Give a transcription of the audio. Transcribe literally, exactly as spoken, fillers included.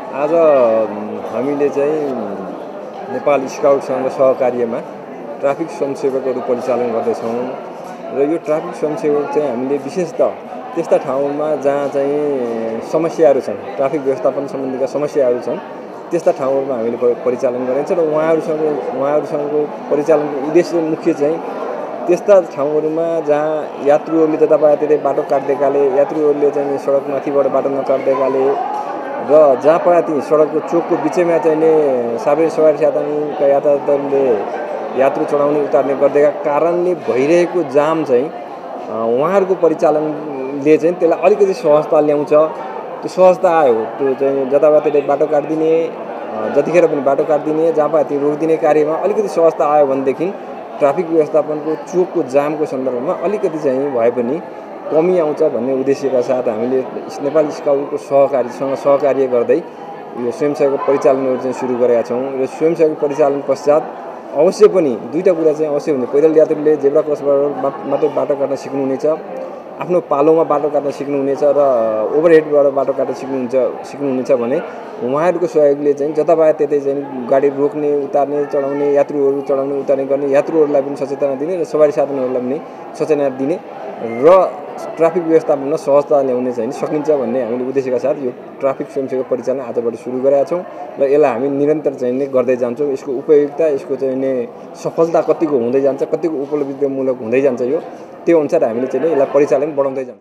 आज हामीले चाहिँ नेपाल स्काउटसँग सहकार्यमा ट्राफिक स्वयंसेवकहरू परिचालन गर्दैछौँ र यो ट्राफिक स्वयंसेवक चाहिँ हामीले विशेषतः त्यस्ता ठाउँमा जहाँ चाहिँ समस्याहरू छन्, ट्राफिक व्यवस्थापन सम्बन्धीका समस्याहरू छन्, त्यस्ता ठाउँहरूमा हामीले परिचालन गरिन्छ र उहाँहरूसँग उहाँहरूसँगको परिचालनको उद्देश्य मुख्य चाहिँ त्यस्ता ठाउँहरूमा जहाँ यात्रुहरूले जतापातै बाटो काट्दैकाले, यात्रुहरूले चाहिँ सडकमाथिबाट बाटो नकाट्दैकाले र जहाँ पाए त्यही सडकको चोकको बिचैमा चाहिँ सार्वजनिक सवारी साधनका यातायातले यात्रु चढाउने उतार्ने गर्दैका कारणले भइरहेको जाम चाहिँ उहाँहरूको परिचालनले चाहिँ त्यसलाई अलिकति सहजता ल्याउँछ। त्यो सहजता आयो त्यो चाहिँ जताभातै बाटो काटिदिने, जतिखेर पनि बाटो काटिदिने, जहाँ पाए त्यही रोकिदिने कार्यमा अलिकति सहजता आयो भनेदेखि ट्राफिक व्यवस्थापनको चोकको जामको सन्दर्भमा अलिकति चाहिँ भए पनि कमी आउँछ भन्ने उद्देश्यका साथ हामीले नेपाल स्काउटको सहकारीसँग सहकार्य गर्दै यो स्वयंसेवक परिचालनहरू चाहिँ सुरु गरेका छौँ र स्वयंसेवक परिचालन पश्चात अवश्य पनि दुईवटा कुरा चाहिँ अवश्य हुन्छ। पैदल यात्रुले जेब्रा क्रसबाट मात्रै बाटो काट्न सिक्नुहुनेछ, आफ्नो पालोमा बाटो काट्न सिक्नुहुनेछ र ओभरहेडबाट बाटो काट्न सिक्नुहुन्छ सिक्नुहुनेछ भने उहाँहरूको सहयोगले चाहिँ जताभाए त्यतै चाहिँ गाडी रोक्ने, उतार्ने, चढाउने, यात्रुहरू चढाउने उतार्ने गर्ने यात्रुहरूलाई पनि सचेतना दिने र सवारी साधनहरूलाई पनि सचेतना दिने र ट्राफिक व्यवस्थापनमा सहजता ल्याउने चाहिँ सकिन्छ भन्ने हामीले उद्देश्यका साथ यो ट्राफिक स्वयंसेवक परिचालन आजबाट सुरु गरेका छौँ र यसलाई हामी निरन्तर चाहिँ नै गर्दै जान्छौँ। यसको उपयोगिता, यसको चाहिँ नै सफलता कतिको हुँदै जान्छ, कतिको उपलब्धिमूलक हुँदै जान्छ, यो त्यो अनुसार हामीले चाहिँ यसलाई परिचालन बढाउँदै जान्छौँ।